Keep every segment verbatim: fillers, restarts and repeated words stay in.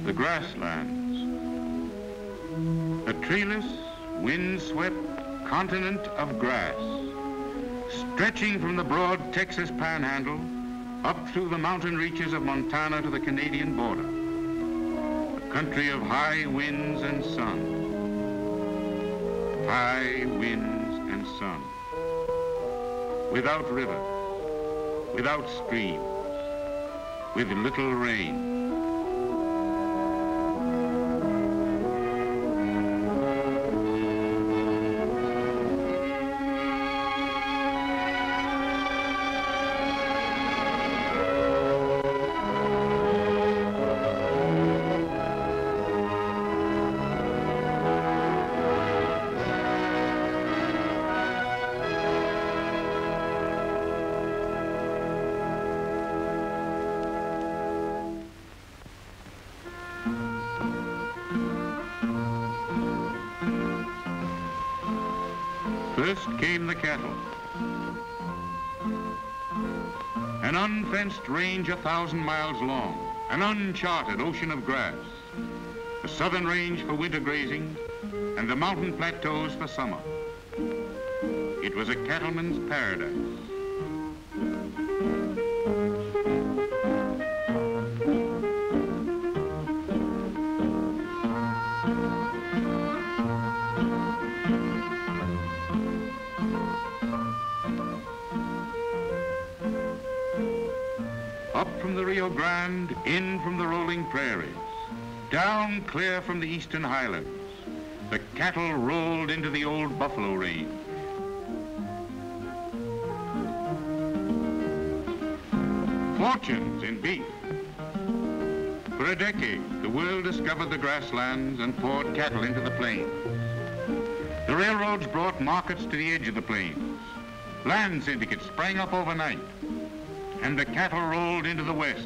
the grasslands. A treeless, wind-swept continent of grass, stretching from the broad Texas panhandle up through the mountain reaches of Montana to the Canadian border. A country of high winds and sun. High winds and sun. Without rivers, without streams, with little rain. First came the cattle. An unfenced range a thousand miles long, an uncharted ocean of grass, the southern range for winter grazing, and the mountain plateaus for summer. It was a cattleman's paradise. Up from the Rio Grande, in from the rolling prairies, down clear from the eastern highlands, the cattle rolled into the old buffalo range. Fortunes in beef. For a decade, the world discovered the grasslands and poured cattle into the plains. The railroads brought markets to the edge of the plains. Land syndicates sprang up overnight, and the cattle rolled into the west.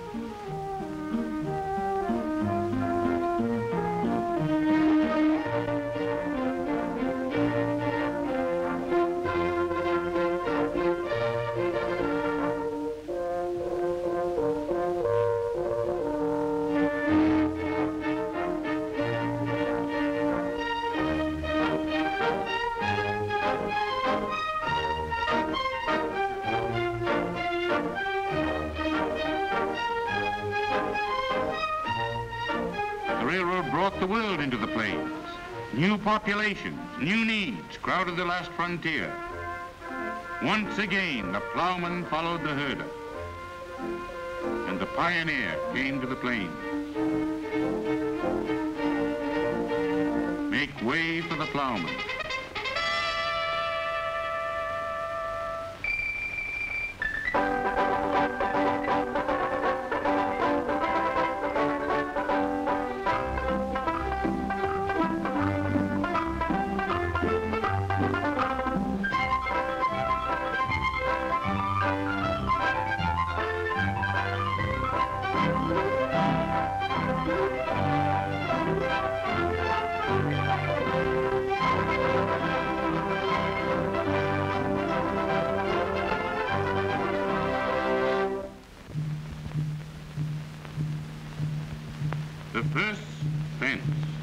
The railroad brought the world into the plains. New populations, new needs crowded the last frontier. Once again, the plowman followed the herder, and the pioneer came to the plains. Make way for the plowman. The first fence.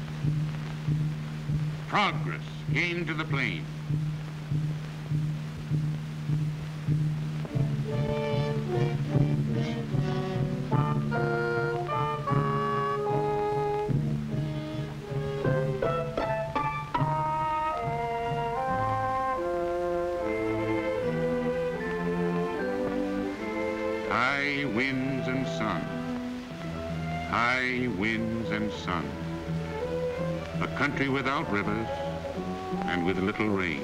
Progress came to the plain. High winds and sun. High winds and sun. A country without rivers and with little rain.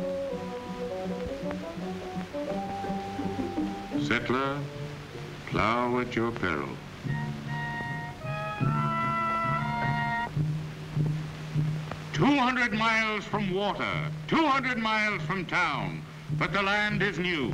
Settler, plow at your peril. Two hundred miles from water, two hundred miles from town, but the land is new.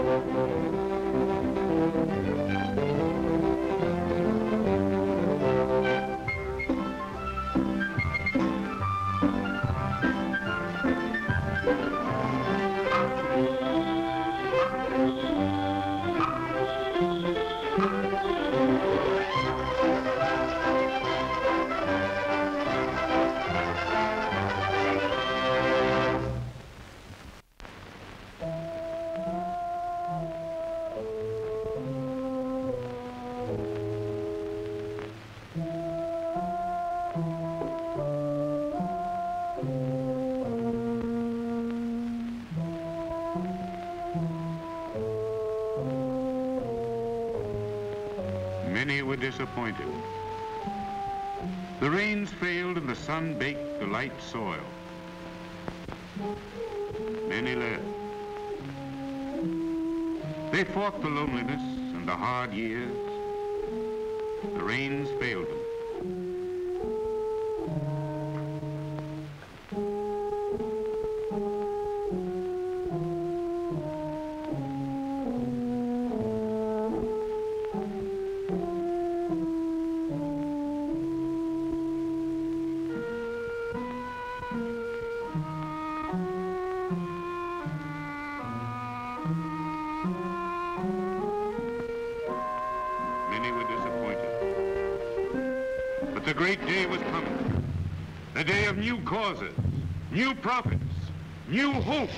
Many were disappointed. The rains failed and the sun baked the light soil. Many left. They fought the loneliness and the hard years. The rains failed them. The great day was coming. The day of new causes, new profits, new hope.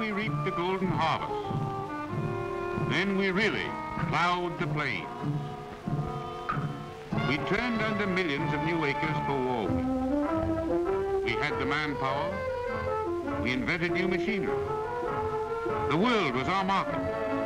we reaped the golden harvest. Then we really plowed the plains. We turned under millions of new acres for war wheat. We had the manpower. We invented new machinery. The world was our market.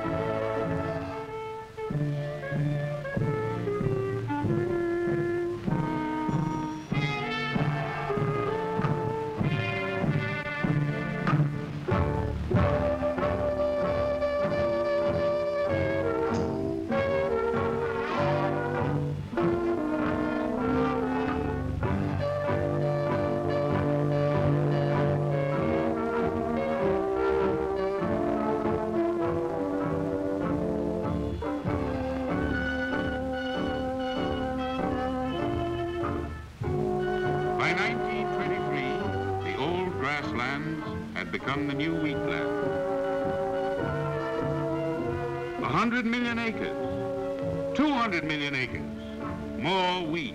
By nineteen twenty-three, the old grasslands had become the new wheatland. A hundred million acres, two hundred million acres, more wheat.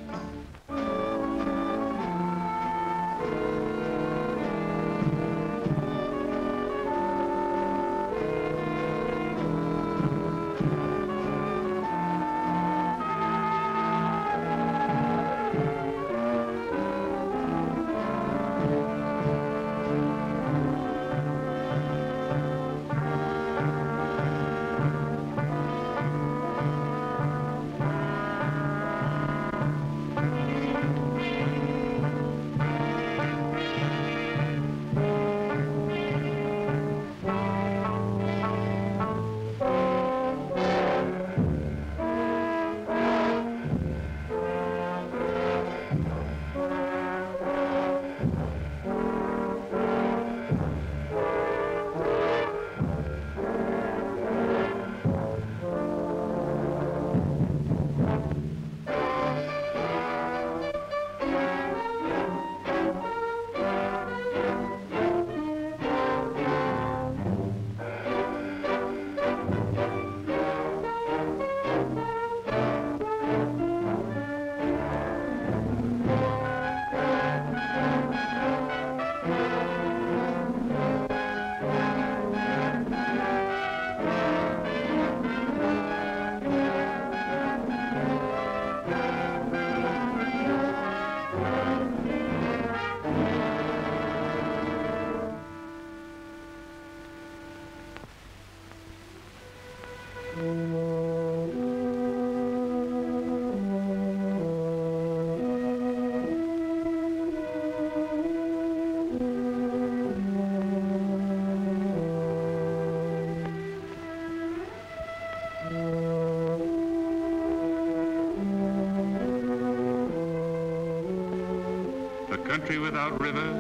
A country without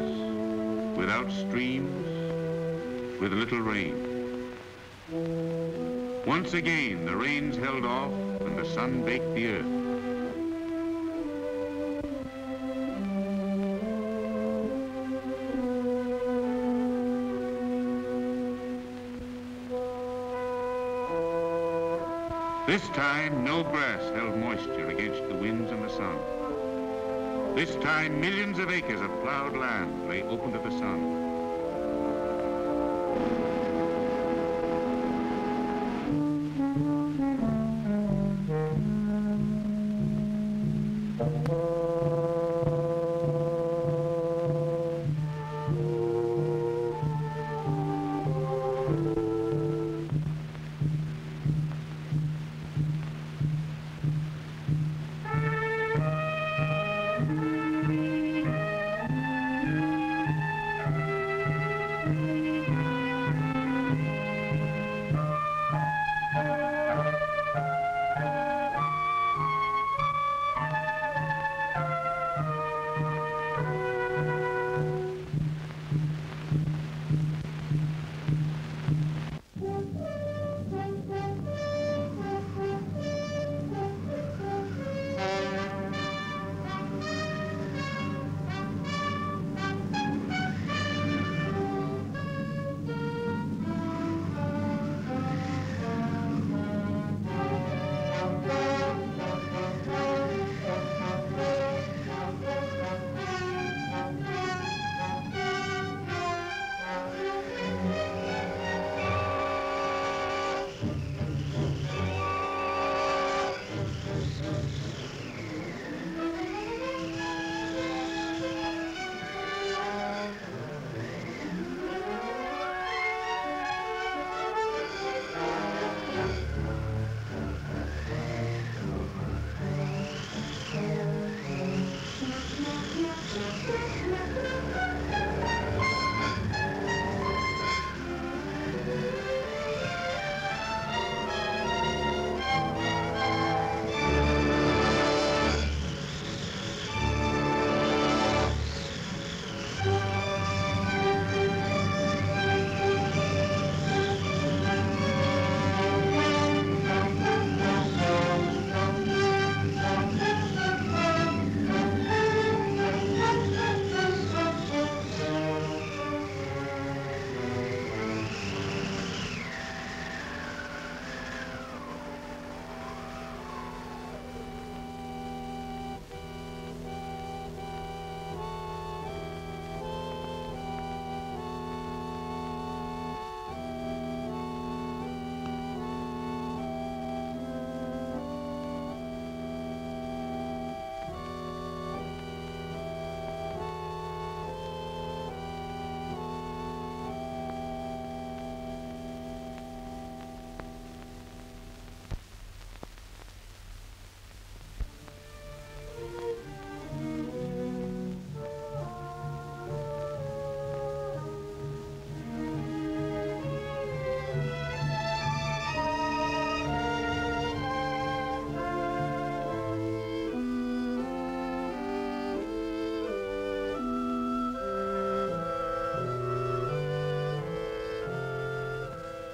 rivers, without streams, with little rain. Once again, the rains held off and the sun baked the earth. This time, no grass held moisture against the winds and the sun. This time, millions of acres of plowed land lay open to the sun.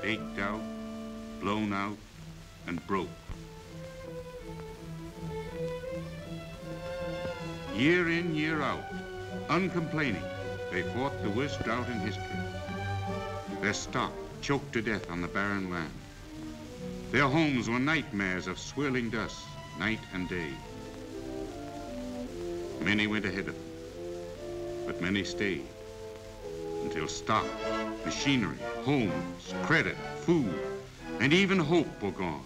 ached out, blown out, and broke. Year in, year out, uncomplaining, they fought the worst drought in history. Their stock choked to death on the barren land. Their homes were nightmares of swirling dust, night and day. Many went ahead of them, but many stayed until stock, machinery, homes, credit, food, and even hope were gone.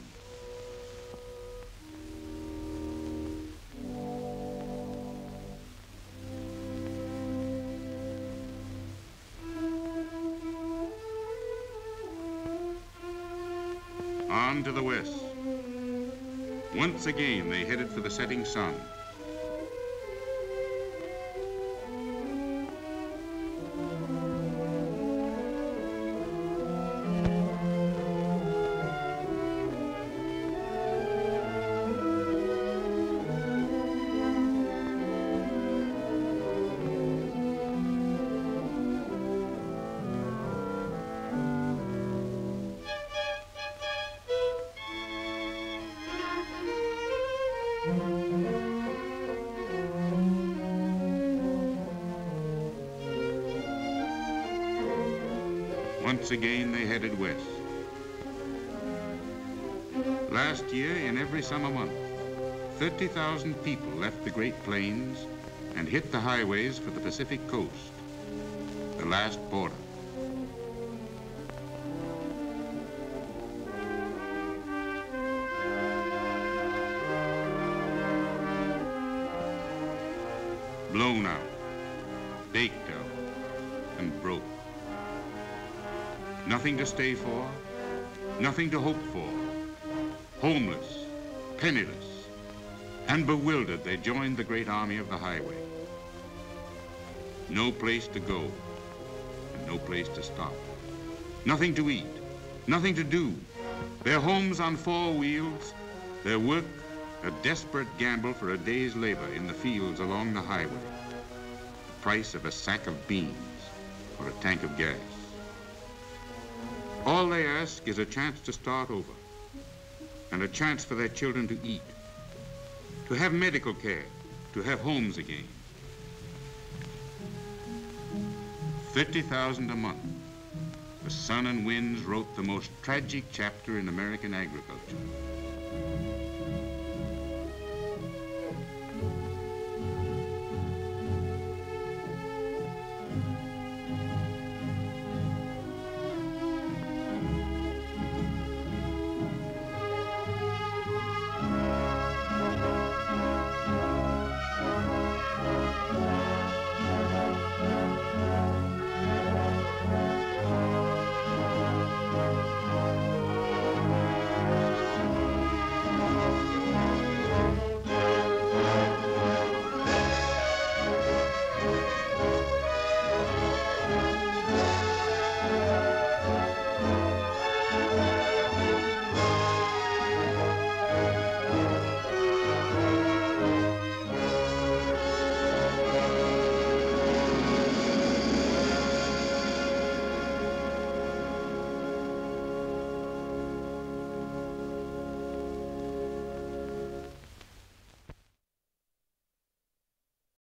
On to the west. Once again, they headed for the setting sun. Once again, they headed west. Last year, in every summer month, thirty thousand people left the Great Plains and hit the highways for the Pacific coast, the last border. Blown out, baked out, and broke. Nothing to stay for, nothing to hope for. Homeless, penniless, and bewildered, they joined the great army of the highway. No place to go, and no place to stop. Nothing to eat, nothing to do. Their homes on four wheels, their work a desperate gamble for a day's labor in the fields along the highway. The price of a sack of beans or a tank of gas. All they ask is a chance to start over and a chance for their children to eat, to have medical care, to have homes again. fifty thousand a month. The sun and winds wrote the most tragic chapter in American agriculture.